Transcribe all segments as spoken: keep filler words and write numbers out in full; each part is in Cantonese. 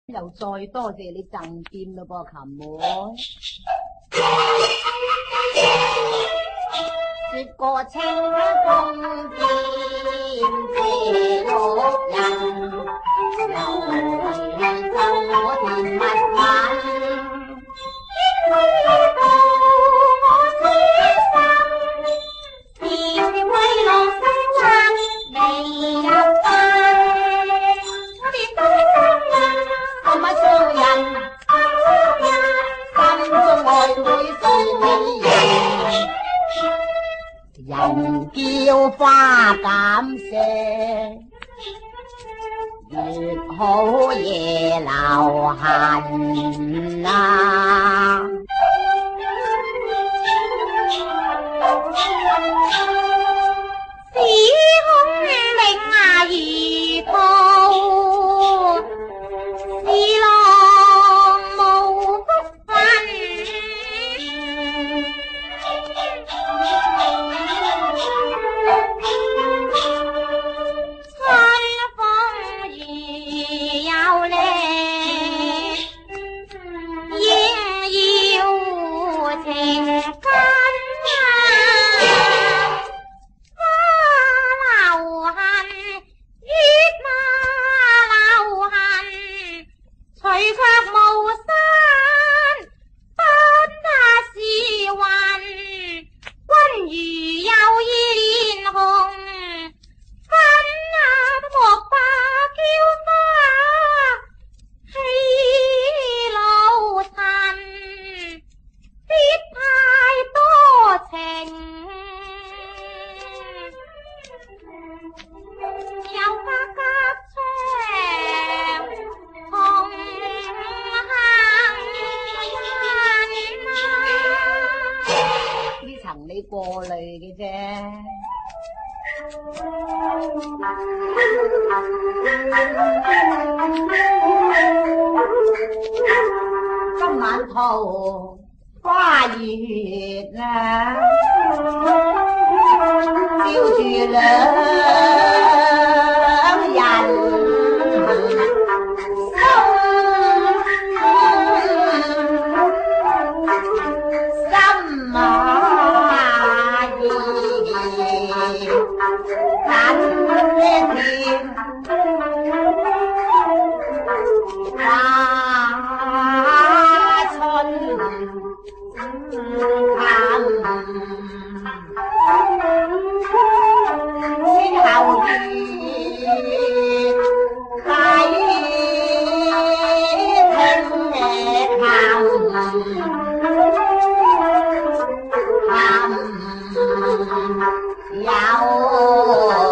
又再多謝你贈劍咯噃，琴妹。說過青弓箭射六人，又為奏我田蜜吻。天空到我痴心，是為浪聲聲未入眼。我哋都係什麼商人？心中愛會是美人，人叫花減射，越好夜流行啊！時空明啊如圖，是浪無福分。春風如有力，應要情根啊！花流痕，月馬流痕，隨卻無山，不是雲。君如有意連紅，分也莫把嬌花氣老塵，別太多情。有花甲窗，紅呢層你過濾嘅啫。今晚桃花月啊，照住兩人心啊意緊甜，花春天后月喺聽喊喊有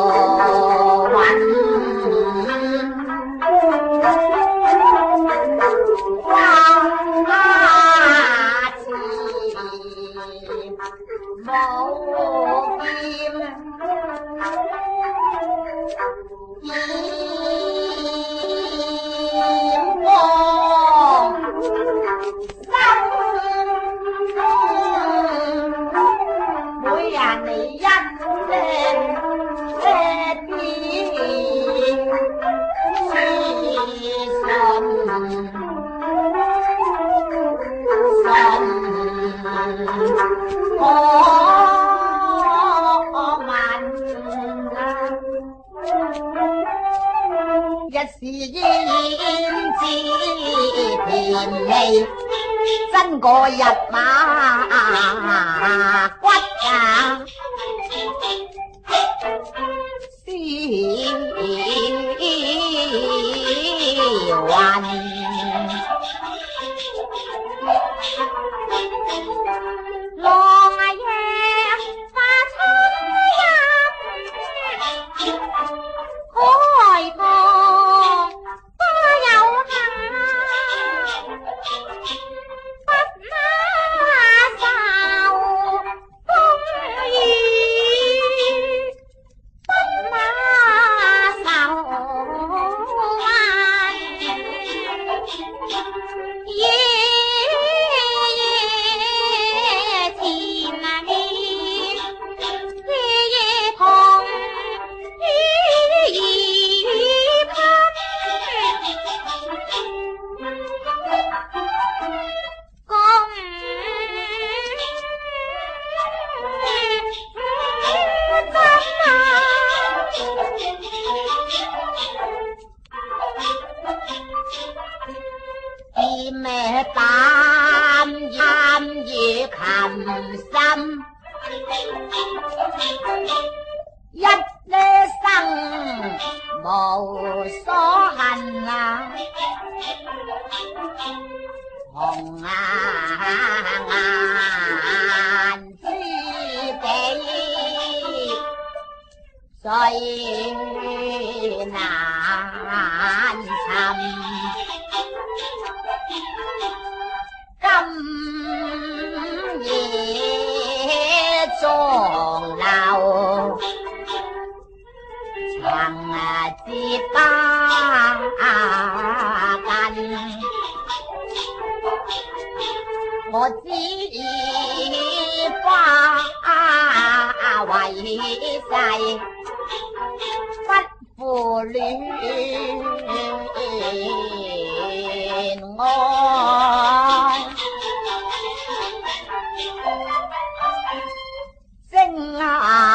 真個日馬骨啊，絲雲浪啊夜化春陰，開塘花有杏啊，不那愁風雨，不那愁紅顏之地，最難尋。今夜鐘樓，長節花近。我知花為誓，不負戀愛。星啊